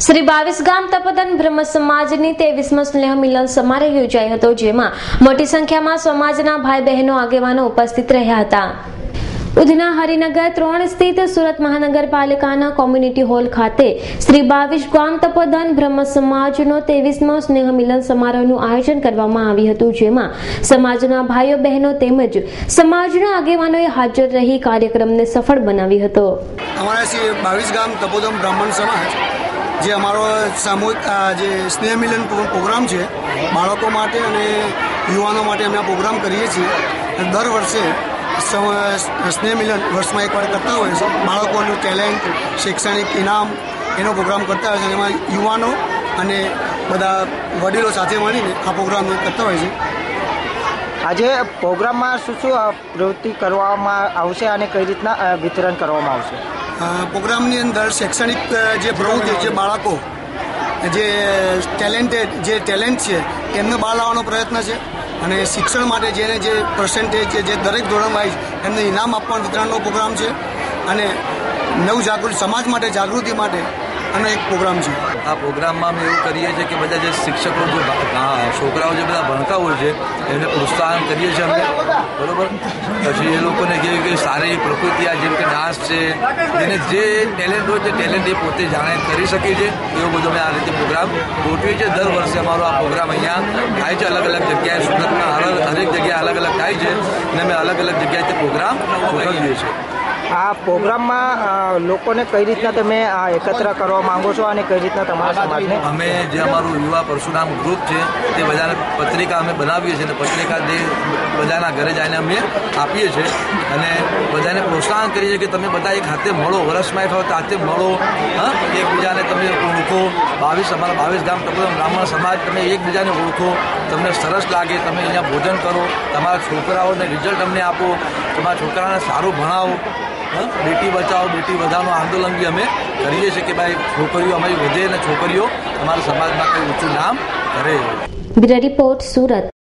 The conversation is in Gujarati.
શ્રી 22 ગામ તપોધન બ્રહ્મ સમાજની 23મો સ્નેહ મિલન સમારોહ યોજાયો હતો, જેમાં મોટી સંખ્યામાં સમાજના ભાઈ બહેનો આગેવાનો ઉપસ્થિત રહ્યા હતા. ઉધના હરિનગર 3 સ્થિત સુરત મહાનગરપાલિકાના કોમ્યુનિટી હોલ ખાતે શ્રી 22 ગામ તપોધન બ્રહ્મ સમાજનો 23મો સ્નેહ મિલન સમારોહનું આયોજન કરવામાં આવ્યું હતું, જેમાં સમાજના ભાઈઓ બહેનો તેમજ સમાજના આગેવાનોએ હાજર રહી કાર્યક્રમને સફળ બનાવ્યો હતો. અમારા શ્રી 22 ગામ તપોધન બ્રાહ્મણ સમાજ જે અમારો સામૂહિક જે સ્નેહ મિલન પ્રોગ્રામ છે, બાળકો માટે અને યુવાનો માટે અમે આ પ્રોગ્રામ કરીએ છીએ. દર વર્ષે સ્નેહ મિલન વર્ષમાં એકવાર કરતા હોય છે. બાળકોનું ટેલેન્ટ, શૈક્ષણિક ઇનામ એનો પ્રોગ્રામ કરતા હોય છે. એમાં યુવાનો અને બધા વડીલો સાથે મળીને આ પ્રોગ્રામ કરતા હોય છે. આજે પ્રોગ્રામમાં શું શું પ્રવૃત્તિ કરવામાં આવશે અને કઈ રીતના વિતરણ કરવામાં આવશે? પ્રોગ્રામની અંદર શૈક્ષણિક જે પ્રવૃત્તિ, જે બાળકો જે ટેલેન્ટ છે એમને બહાર લાવવાનો પ્રયત્ન છે, અને શિક્ષણ માટે જેને જે પર્સન્ટેજ છે, જે દરેક ધોરણ વાઇઝ એમને ઇનામ આપવાનો વિતરણનો પ્રોગ્રામ છે, અને નવજાગૃતિ સમાજ માટે જાગૃતિ માટે અને એક પ્રોગ્રામ છે. આ પ્રોગ્રામમાં અમે એવું કરીએ છીએ કે બધા જે શિક્ષકો, જે છોકરાઓ જે બધા ભણતા હોય છે એમને પ્રોત્સાહન કરીએ છીએ અમે, બરાબર. પછી એ લોકોને કેવી કે સારી પ્રકૃતિ, આ જેમ કે ડાન્સ છે, એને જે ટેલેન્ટ હોય તે ટેલેન્ટ એ પોતે જાણે કરી શકે છે, એવો બધો અમે આ રીતે પ્રોગ્રામ ગોઠવીએ છીએ. દર વર્ષે અમારો આ પ્રોગ્રામ અહીંયા થાય છે, અલગ અલગ જગ્યાએ સુરતમાં હરેક જગ્યાએ અલગ અલગ થાય છે, અને અમે અલગ અલગ જગ્યાએ તે પ્રોગ્રામ ગોઠવીએ છીએ. આ પ્રોગ્રામમાં લોકોને કઈ રીતના તમે એકત્ર કરવા માંગો છો અને કઈ રીતના તમારા સમાજને? અમે જે અમારું યુવા પરશુરામ ગ્રુપ છે તે બધાને પત્રિકા અમે બનાવીએ છીએ, અને પત્રિકા જે બધાના ઘરે જઈને અમે આપીએ છીએ, અને બધાને પ્રોત્સાહન કરીએ છીએ કે તમે બધા એક હાથે મળો, વર્ષમાં એક વખત હાથે મળો, એકબીજાને તમે ઓળખો. અમારા 22 ગામ તપોધન બ્રાહ્મણ સમાજ, તમે એકબીજાને ઓળખો, તમને સરસ લાગે, તમે અહીંયા ભોજન કરો, તમારા છોકરાઓને રિઝલ્ટ અમને આપો, તમારા છોકરાને સારું ભણાવો. બેટી બચાવો બેટી વધારવાનું આંદોલન બી અમે કરીએ છીએ કે ભાઈ છોકરીઓ અમારી વધે અને છોકરીઓ અમારા સમાજમાં કંઈ ઊંચું નામ કરે. Bureau report, Surat.